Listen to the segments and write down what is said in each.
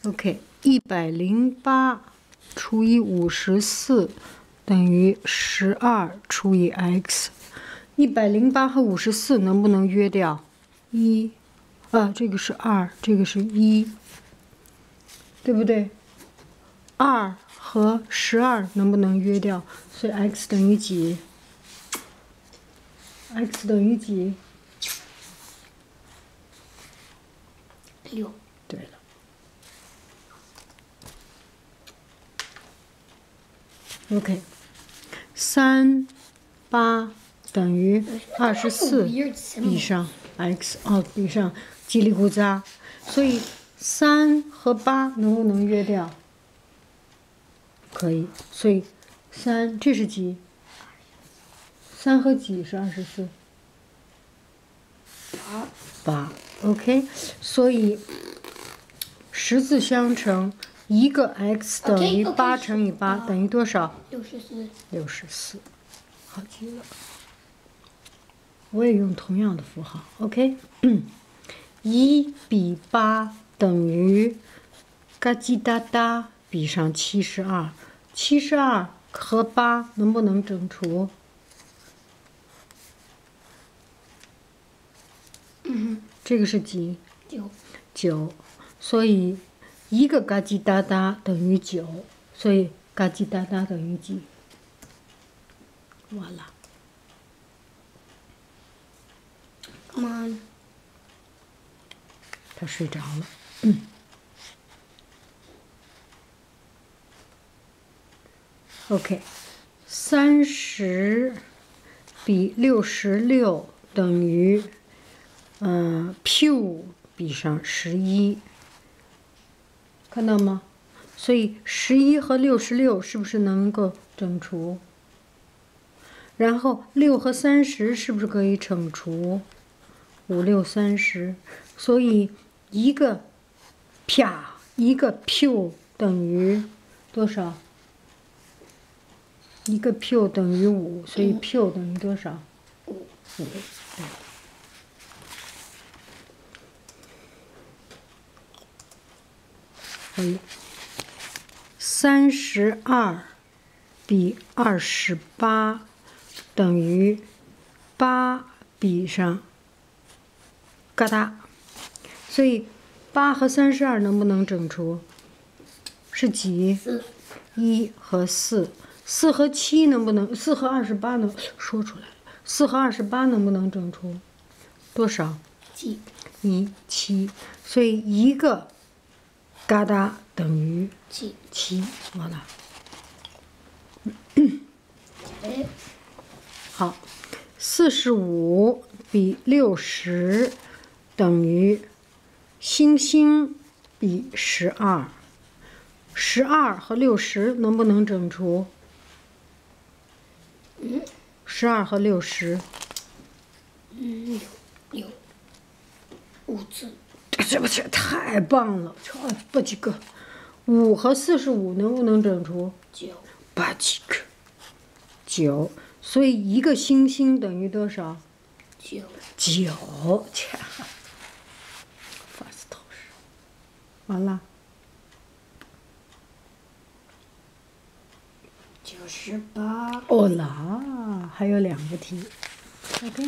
OK，108除以54等于12除以 x。108和54能不能约掉？1，这个是2，这个是1，对不对？2和12能不能约掉？所以 x 等于几 ？x 等于几 ？6。 对了。OK，3、8等于24，比上 x，比上叽里咕喳，所以3和8能不能约掉？可以，所以3这是几？3和几是24？ 8。OK， 所以十字相乘。一个 x 等于8乘以8等于多少？64。好极了。我也用同样的符号。OK， 1比8等于嘎叽哒哒比上72。72和8能不能整除？这个是几？9。所以。一个嘎叽哒哒等于9，所以嘎叽哒哒等于几？完了。 Come on。 他睡着了。OK，30比66等于P5比上11。看到吗？所以11和66是不是能够整除？然后6和30是不是可以整除？5、6、30，所以一个 Q 等于多少？一个 Q 等于5，所以 Q 等于多少？5。32比28等于8比上嘎哒，所以8和32能不能整除？是几？1和4。4和7能不能？4和28能说出来了。4和28能不能整除？多少 ？7。 1、7，所以一个嘎哒等于7，完了。好，45比60等于星星比12。12和60能不能整除？12和60。 有5次。 这不是太棒了！这几个，5和45能不能整除 ？9。 8几个？9，所以一个星星等于多少 ？9。 切，烦死透视。完了。 98。 哦啦，还有2个题。OK。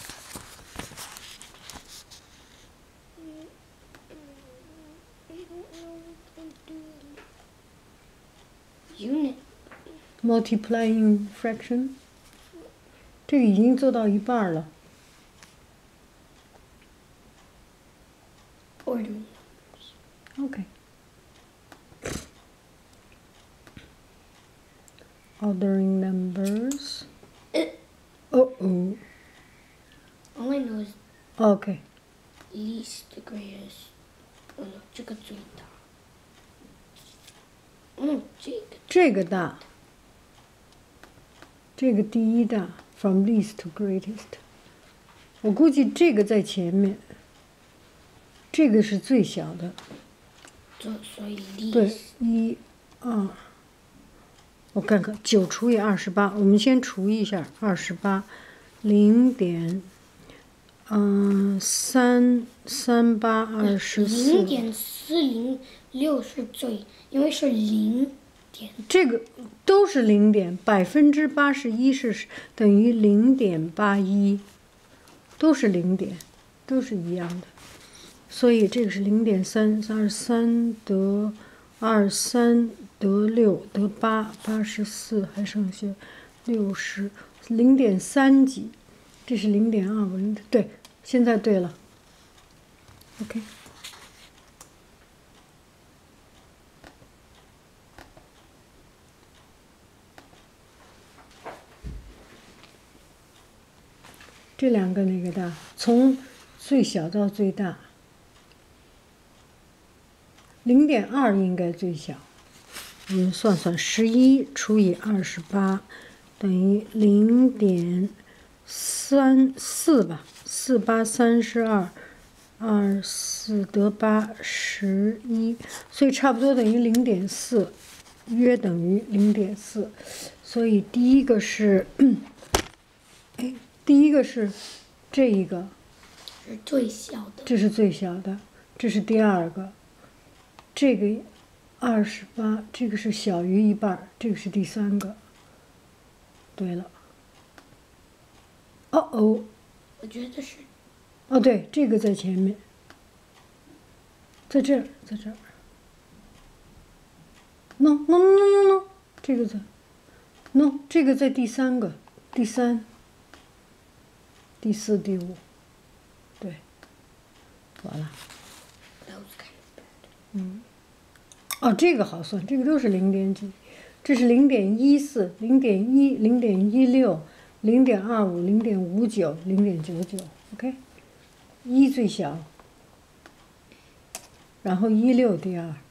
Unit。 Multiplying fraction， 这个已经做到一半了。 Ordering OK。Ordering numbers。Oh. All I know is OK。 least the greatest。这个最大。 这个大。这个第一大 ，from least to greatest。我估计这个在前面，这个是最小的。 所以 least。 对，1、2。我看看9除以28，我们先除一下28，0.2 33824。 0.406是最，因为是0点。 这个都是0点，81%是等于0.81，都是0点，都是一样的。所以这个是0.323得23得6得8，84还剩下60，0.3几，这是0.25，对，现在对了。OK。这两个哪个大？从最小到最大。0.2应该最小。我们算算，11除以28等于0.34吧，4832，24得8，11，所以差不多等于0.4，约等于0.4。所以第一个是，第一个是这一个， 是最小的。 这是最小的，这是第二个，这个28，这个是小于一半，这个是第三个。对了。哦。 我觉得是。 哦，对，这个在前面，在这儿，在这儿。No，这个在 ，No， 这个在第三个，第3、第4、第5，对，完了。哦，这个好算，这个都是0点几，这是0.14、0.1、0.16、0.25、0.59、0.99 ，OK， 1最小，然后16第二。